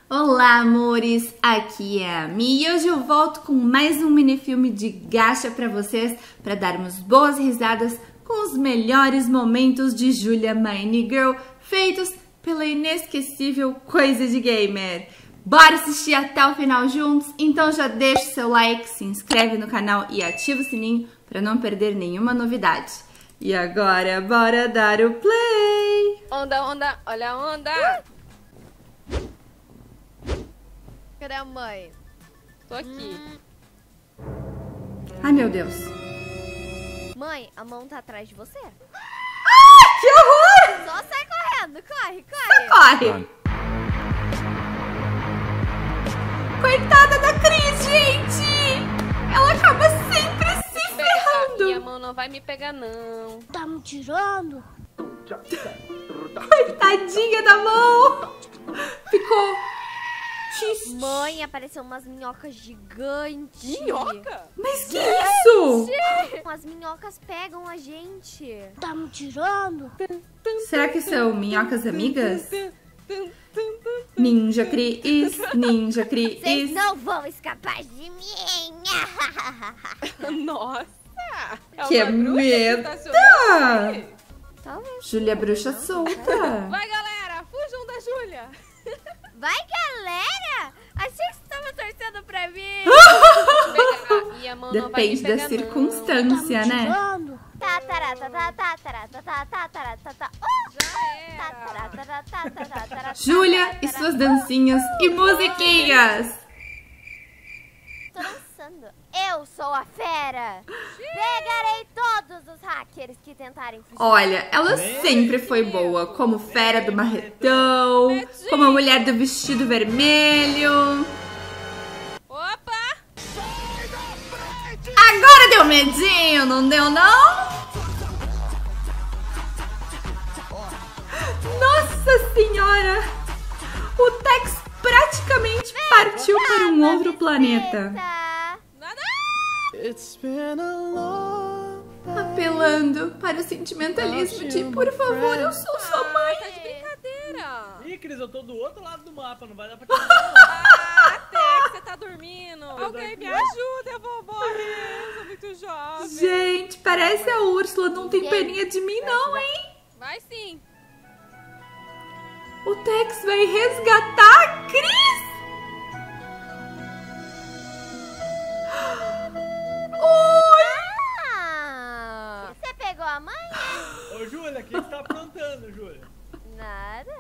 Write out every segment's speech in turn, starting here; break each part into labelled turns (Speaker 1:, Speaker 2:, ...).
Speaker 1: Olá, amores! Aqui é a Mi e hoje eu volto com mais um minifilme de gacha pra vocês, pra darmos boas risadas com os melhores momentos de Julia Mine Girl, feitos pela inesquecível Coisa de Gamer. Bora assistir até o final juntos? Então já deixa o seu like, se inscreve no canal e ativa o sininho pra não perder nenhuma novidade. E agora, bora dar o play!
Speaker 2: Onda, onda, olha a onda! Cadê a mãe? Tô aqui.
Speaker 1: Ai, meu Deus.
Speaker 2: Mãe, a mão tá atrás de você.
Speaker 1: Que horror!
Speaker 2: Só sai correndo, corre, corre.
Speaker 1: Corre! Coitada da Cris, gente! Ela acaba sempre se ferrando.
Speaker 2: Minha mão não vai me pegar, não.
Speaker 3: Tá me tirando?
Speaker 1: Coitadinha da mão! Ficou...
Speaker 2: Mãe, apareceu umas minhocas gigantes.
Speaker 4: Minhoca?
Speaker 1: Mas que isso?
Speaker 2: As minhocas pegam a gente.
Speaker 3: Tá me tirando?
Speaker 1: Será que são minhocas amigas? Ninja Cris, Ninja
Speaker 2: Vocês
Speaker 1: Cris.
Speaker 2: não vão escapar de mim.
Speaker 4: Nossa!
Speaker 1: Que
Speaker 4: uma bruxa
Speaker 1: medo!
Speaker 4: que estacionou aqui.
Speaker 2: Talvez.
Speaker 1: Júlia Bruxa solta.
Speaker 4: Vai, galera! Fujam da Júlia!
Speaker 2: Vai, galera! Achei que você tava torcendo pra mim.
Speaker 4: E a mão não vai me
Speaker 1: Depende da
Speaker 4: pegar, não.
Speaker 1: circunstância, né?
Speaker 3: Tirando?
Speaker 2: Tá, tará, tá, tá, tá, tará, tá, tá, tá, tará, tá, tá.
Speaker 4: Já
Speaker 2: Tá, tará,
Speaker 4: era!
Speaker 2: tará, tá, tá, tá, tará,
Speaker 1: Júlia e suas dancinhas e musiquinhas.
Speaker 2: Tô dançando. Eu sou a fera. Pegarei todos os hackers que tentarem fugir.
Speaker 1: Olha, ela sempre foi boa, como fera do marretão, como a mulher do vestido vermelho.
Speaker 4: Opa!
Speaker 1: Agora deu medinho, não deu não? Nossa senhora! O Tex praticamente partiu para um outro planeta.
Speaker 4: Nada!
Speaker 1: Apelando para o sentimentalismo de, por favor, eu sou sua
Speaker 4: Tá
Speaker 1: mãe.
Speaker 4: de brincadeira!
Speaker 5: Ih, Cris, eu tô do outro lado do mapa, não vai dar pra te
Speaker 4: Até que você tá dormindo! Alguém me ajuda, eu vou morrer! Eu sou muito jovem!
Speaker 1: Gente, parece a Úrsula, não tem peninha de mim não, hein?
Speaker 4: Vai sim!
Speaker 1: O Tex vai resgatar a Cris? Oi!
Speaker 2: Ah, você pegou a mãe?
Speaker 5: Ô, Júlia, o que você tá aprontando, Júlia?
Speaker 2: Nada.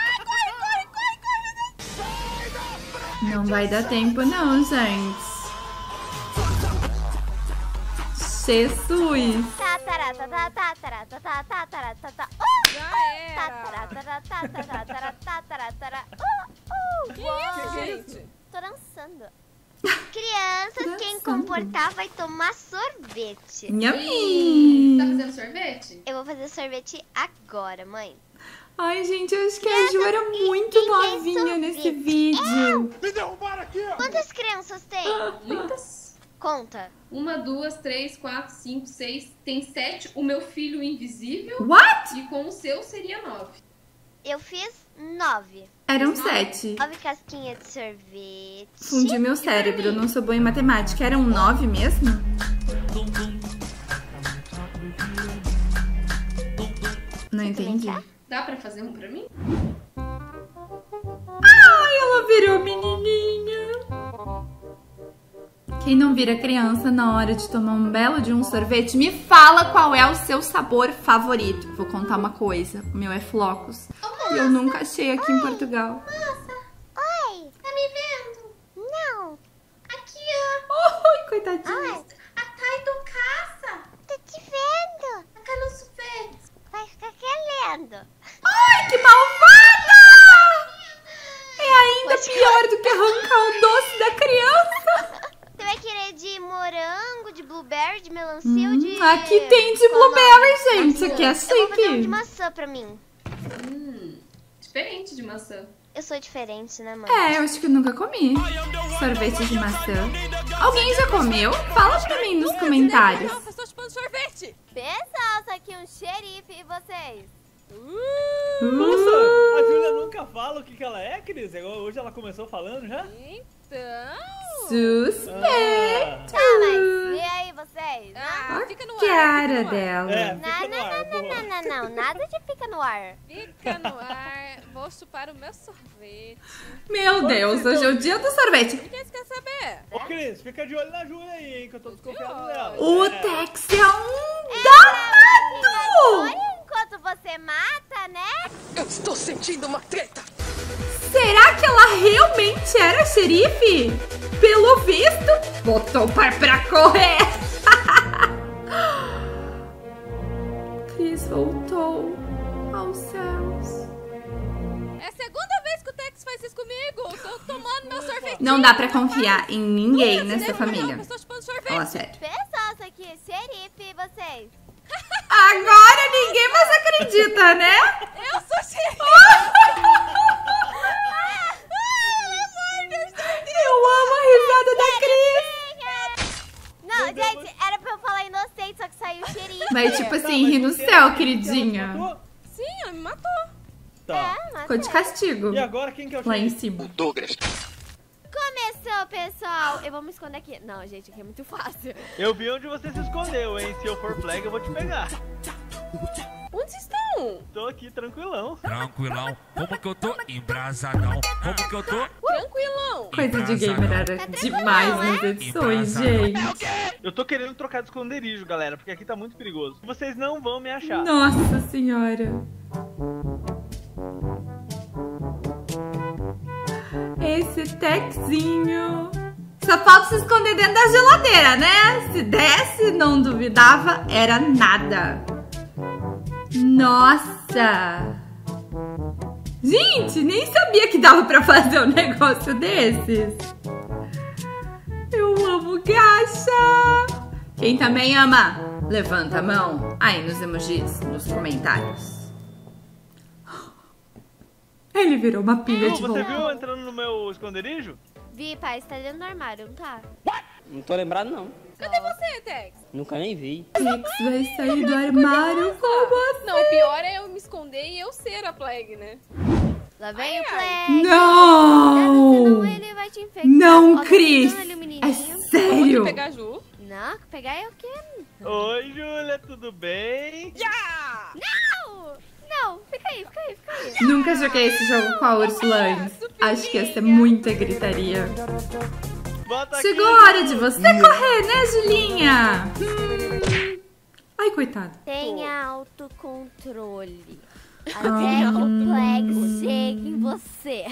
Speaker 1: Não vai dar tempo não, gente. Jesus!
Speaker 2: Tá, tará, tá, tá, tá, tará, tá, tá, tá, tará, tá, tá.
Speaker 4: Já
Speaker 2: Tá,
Speaker 4: era!
Speaker 2: tará, tará, tá, tará, tará, tá, tará, tará.
Speaker 4: Que isso, gente?
Speaker 2: Tô dançando.
Speaker 6: Crianças, quem comportar vai tomar sorvete.
Speaker 1: Nhami!
Speaker 7: Tá fazendo sorvete?
Speaker 6: Eu vou fazer sorvete agora, mãe.
Speaker 1: Ai, gente, eu acho que a Ju era muito novinha nesse vídeo.
Speaker 6: Quantas crianças tem?
Speaker 7: Muitas.
Speaker 6: Conta.
Speaker 7: 1, 2, 3, 4, 5, 6. Tem 7. O meu filho invisível.
Speaker 1: What?
Speaker 7: E com o seu seria 9.
Speaker 6: Eu fiz 9.
Speaker 1: Eram 7.
Speaker 6: 9 casquinhas de sorvete.
Speaker 1: Fundi meu cérebro, não sou boa em matemática. Eram 9 mesmo? Não entendi.
Speaker 7: Dá pra fazer um pra mim?
Speaker 1: Ai, ela virou menininha. Quem não vira criança na hora de tomar um belo de um sorvete, me fala qual é o seu sabor favorito. Vou contar uma coisa, o meu é flocos. E eu nunca achei aqui em Portugal.
Speaker 6: Oi.
Speaker 7: Tá me vendo?
Speaker 6: Não.
Speaker 7: Aqui, ó.
Speaker 1: Oi, coitadinha.
Speaker 7: A Thay do caça.
Speaker 6: Tô te vendo.
Speaker 7: A Canuço Verde.
Speaker 6: Vai ficar querendo.
Speaker 1: Ai, que malvada! É ainda pior do que arrancar o doce da criança.
Speaker 6: Você vai querer de morango, de blueberry, de melancia ou de...
Speaker 1: Aqui tem de blueberry, gente. Isso aqui é
Speaker 6: Eu vou fazer um de
Speaker 1: chique.
Speaker 6: maçã pra mim.
Speaker 7: Diferente de maçã.
Speaker 6: Eu sou diferente, né, mãe?
Speaker 1: É, eu acho que eu nunca comi sorvete de maçã. Alguém já comeu? Fala pra mim nos comentários.
Speaker 4: Não, eu tô chupando sorvete!
Speaker 2: Pessoal, só aqui um xerife e vocês?
Speaker 5: Nossa, a Júlia nunca fala o que ela é, Cris. Hoje ela começou falando já?
Speaker 4: Então...
Speaker 1: Suspeito.
Speaker 2: Tá, mas e aí vocês?
Speaker 4: Fica no ar.
Speaker 1: Cara dela.
Speaker 5: Fica no ar.
Speaker 2: Não, nada de fica no ar.
Speaker 4: Fica no ar. Vou chupar o meu sorvete.
Speaker 1: Meu Deus, hoje é o dia do sorvete.
Speaker 4: O que você quer saber?
Speaker 5: Ô, Cris, fica de olho na Júlia aí, hein, que eu tô desconfiado dela.
Speaker 1: O Tex é um danado!
Speaker 2: Olha enquanto você mata, né?
Speaker 8: Eu estou sentindo uma treta.
Speaker 1: Será que ela realmente era xerife? Pelo visto, botou o pai pra correr. Cris voltou aos céus.
Speaker 4: É a segunda vez que o Tex faz isso comigo. Tô tomando meu sorvete.
Speaker 1: Não dá pra confiar em ninguém nessa família.
Speaker 4: Eu tô chupando sorvete.
Speaker 1: Fala sério.
Speaker 2: Pessoal, isso aqui é xerife, vocês.
Speaker 1: Agora ninguém mais acredita, né?
Speaker 4: Eu sou xerife.
Speaker 1: Eu amo a risada da Cris.
Speaker 2: Não, gente, era pra eu falar inocente, só que saiu xerife.
Speaker 1: Mas tipo assim, ri no céu, queridinha.
Speaker 5: Matou?
Speaker 4: Sim, ela me matou.
Speaker 5: Tá.
Speaker 1: Ficou de castigo.
Speaker 5: E agora quem que é o
Speaker 1: Lá em
Speaker 5: xerife?
Speaker 1: cima.
Speaker 8: Douglas.
Speaker 2: Começou, pessoal. Eu vou me esconder aqui. Não, gente, aqui é muito fácil.
Speaker 5: Eu vi onde você se escondeu, hein? Se eu for flag, eu vou te pegar.
Speaker 4: Onde vocês estão?
Speaker 5: Tô aqui, tranquilão.
Speaker 9: Tranquilão, como que eu tô? Embrasadão, como que eu tô?
Speaker 4: Tranquilão.
Speaker 1: Coisa de gamer era demais nas edições, gente.
Speaker 5: Eu tô querendo trocar de esconderijo, galera, porque aqui tá muito perigoso. Vocês não vão me achar.
Speaker 1: Nossa senhora. Esse Texinho. Só falta se esconder dentro da geladeira, né? Se desse, não duvidava, era nada. Nossa! Gente, nem sabia que dava pra fazer um negócio desses. Eu amo Gacha! Quem também ama, levanta a mão aí nos emojis, nos comentários. Ele virou uma pilha de
Speaker 5: Você
Speaker 1: volta.
Speaker 5: viu entrando no meu esconderijo?
Speaker 2: Vi, pai, você tá dentro do armário, não tá?
Speaker 10: Não tô lembrado, não.
Speaker 4: Cadê você, Tex?
Speaker 10: Nunca nem vi.
Speaker 1: Tex vai sair do armário com você.
Speaker 4: Não, o pior é eu me esconder e eu ser a Plague, né?
Speaker 2: Lá vem o
Speaker 4: Ai,
Speaker 2: Plague.
Speaker 1: Não!
Speaker 2: Senão ele vai te infectar.
Speaker 1: Não,
Speaker 2: Ó, tá
Speaker 1: Cris!
Speaker 2: vendo ali o
Speaker 1: É
Speaker 2: menininho?
Speaker 1: sério?
Speaker 4: Vou pegar a Ju.
Speaker 2: Não, pegar é o quê?
Speaker 5: Oi, Júlia, tudo bem?
Speaker 4: Já!
Speaker 2: Não! Não, fica aí, fica aí, fica aí.
Speaker 1: Nunca joguei esse jogo com a Ursula antes. Acho que ia ser muita gritaria.
Speaker 5: Bota
Speaker 1: Chegou
Speaker 5: aqui,
Speaker 1: a hora de você correr, né, Julinha? Ai, coitada.
Speaker 2: Tenha autocontrole. Até o Plague chegue em você.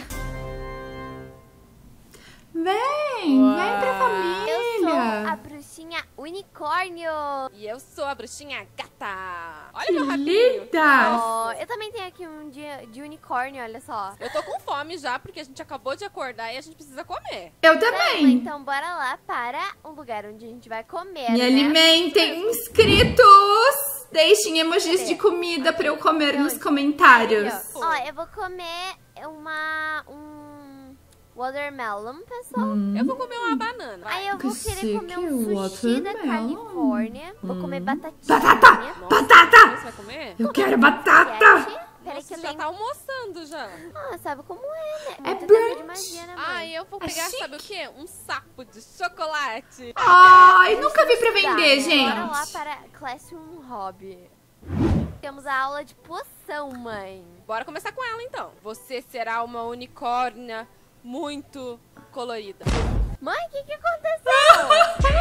Speaker 1: Vem pra família.
Speaker 2: Eu sou a bruxinha unicórnio.
Speaker 4: E eu sou a bruxinha gata. Olha
Speaker 1: Que
Speaker 4: meu rabinho.
Speaker 1: linda.
Speaker 2: Ó, eu também tenho aqui um dia de unicórnio, olha só.
Speaker 4: Eu tô com fome já, porque a gente acabou de acordar e a gente precisa comer.
Speaker 1: Eu também.
Speaker 2: Então bora lá para um lugar onde a gente vai comer,
Speaker 1: Me
Speaker 2: né?
Speaker 1: alimentem, inscritos. Deixem emojis de comida pra eu comer nos comentários.
Speaker 2: Ó, eu vou comer um watermelon, pessoal.
Speaker 4: Eu vou comer uma banana.
Speaker 2: Aí eu vou
Speaker 1: Que
Speaker 2: querer comer um
Speaker 1: chique,
Speaker 2: sushi da
Speaker 1: watermelon.
Speaker 2: Califórnia. Vou comer batatinha.
Speaker 1: Batata! Batata!
Speaker 4: Você vai comer?
Speaker 1: Eu quero batata!
Speaker 2: Peraí
Speaker 4: Nossa,
Speaker 2: que eu
Speaker 4: já
Speaker 2: tenho...
Speaker 4: tá almoçando já.
Speaker 2: Ah, sabe como é, né?
Speaker 1: É
Speaker 2: Muito tempo de
Speaker 1: brunch.
Speaker 2: magia, né, mãe?
Speaker 4: Ai, eu vou pegar,
Speaker 1: chique.
Speaker 4: sabe o quê? Um saco de chocolate.
Speaker 1: Ai, nunca vi pra vender,
Speaker 2: Bora lá
Speaker 1: gente.
Speaker 2: para Classroom Hobby. Temos a aula de poção, mãe.
Speaker 4: Bora começar com ela, então. Você será uma unicórnia muito colorida.
Speaker 2: Mãe, o que aconteceu?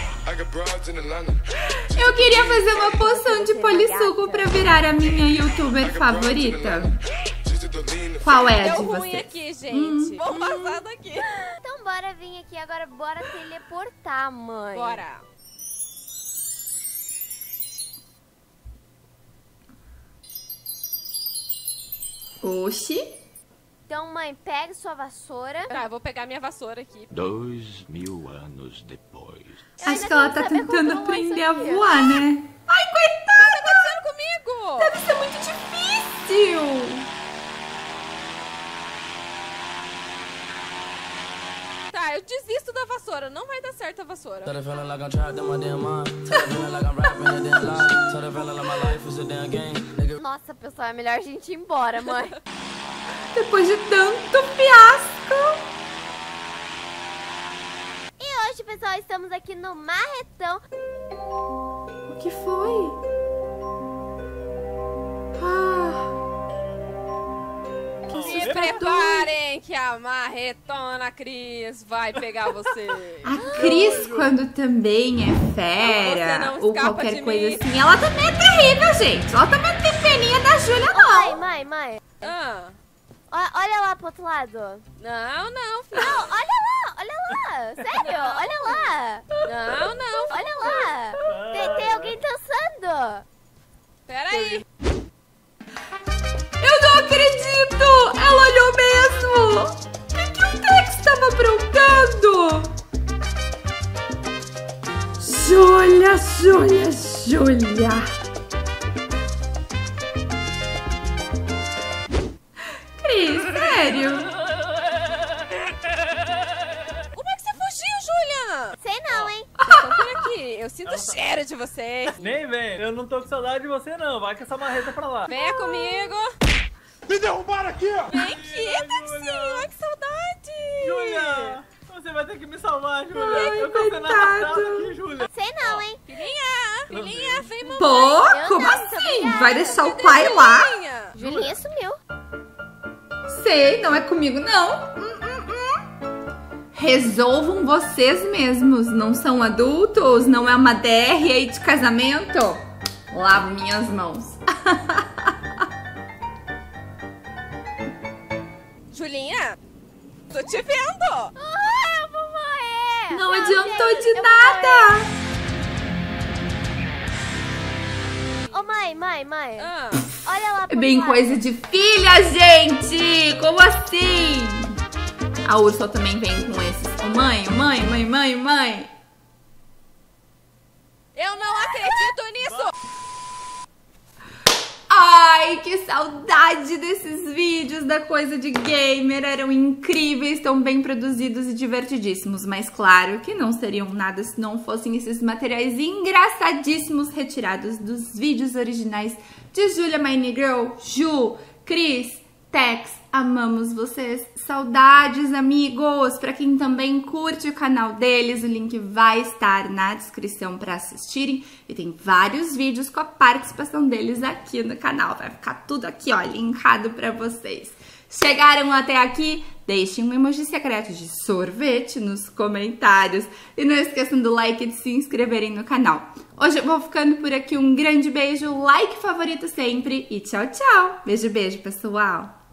Speaker 1: Eu queria fazer uma poção de polissuco pra virar a minha youtuber favorita. Qual é a
Speaker 4: Deu
Speaker 1: de
Speaker 4: ruim
Speaker 1: vocês?
Speaker 4: aqui, gente. Vamos passar daqui.
Speaker 2: Então bora vir aqui agora, bora teleportar, mãe.
Speaker 4: Bora.
Speaker 1: Oxi.
Speaker 2: Então, mãe, pega sua vassoura.
Speaker 4: Tá, eu vou pegar minha vassoura aqui.
Speaker 8: 2000 anos depois.
Speaker 1: Acho que ela tá tentando aprender a voar, né? Ai,
Speaker 4: O que tá acontecendo comigo?
Speaker 1: deve ser muito difícil.
Speaker 4: Tá, eu desisto da vassoura. Não vai dar certo a vassoura.
Speaker 2: Nossa, pessoal, é melhor a gente ir embora, mãe.
Speaker 1: Depois de tanto fiasco.
Speaker 2: E hoje, pessoal, estamos aqui no Marretão.
Speaker 1: O que foi?
Speaker 4: Se preparem que a marretona Cris vai pegar você.
Speaker 1: A Cris, quando também é fera ou qualquer coisa assim, ela também é terrível, gente. Ela também não tem peninha da Júlia, não.
Speaker 2: Mãe. Olha lá pro outro lado.
Speaker 4: Não, filho.
Speaker 2: Não, olha lá. Sério, olha lá.
Speaker 4: Não.
Speaker 2: Olha lá. Tem alguém dançando.
Speaker 4: Pera aí.
Speaker 1: Eu não acredito! Ela olhou mesmo! O que o Tex estava aprontando? Júlia! Cris, sério?
Speaker 4: Como é que você fugiu, Júlia?
Speaker 2: Sei não, hein?
Speaker 4: Estão por aqui. Eu sinto o cheiro de vocês.
Speaker 5: Nem vem, eu não tô com saudade de você não, vai com essa marreta pra lá.
Speaker 4: Venha comigo.
Speaker 5: Me derrubaram aqui, ó!
Speaker 4: Vem aqui, Taxinho. Ai, que saudade.
Speaker 5: Júlia, você vai ter que me salvar, Júlia.
Speaker 1: Ai,
Speaker 5: eu tô sendo arrastado aqui, Júlia.
Speaker 2: Sei não, hein?
Speaker 4: Filhinha, vem, mamãe.
Speaker 1: Pô, como assim? Vai deixar o pai lá?
Speaker 2: Julinha sumiu.
Speaker 1: Sei, não é comigo, não. Resolvam vocês mesmos. Não são adultos? Não é uma DR aí de casamento? Lavo minhas mãos.
Speaker 4: Julinha, tô te vendo.
Speaker 2: Eu vou morrer.
Speaker 1: Não adiantou de nada.
Speaker 2: Ô, mãe. Olha lá pro
Speaker 1: Bem
Speaker 2: lado.
Speaker 1: coisa de filha, gente. Como assim? A Úrsula também vem com esses. Ô, mãe.
Speaker 4: Eu não acredito nisso.
Speaker 1: Ai, que saudade desses vídeos da Coisa de Gamer. Eram incríveis, tão bem produzidos e divertidíssimos. Mas claro que não seriam nada se não fossem esses materiais engraçadíssimos retirados dos vídeos originais de Julia My Girl, Ju, Cris, Tex. Amamos vocês. Saudades, amigos. Pra quem também curte o canal deles, o link vai estar na descrição pra assistirem. E tem vários vídeos com a participação deles aqui no canal. Vai ficar tudo aqui, ó, linkado pra vocês. Chegaram até aqui? Deixem um emoji secreto de sorvete nos comentários. E não esqueçam do like e de se inscreverem no canal. Hoje eu vou ficando por aqui. Um grande beijo, like favorito sempre. E tchau, tchau. Beijo, pessoal.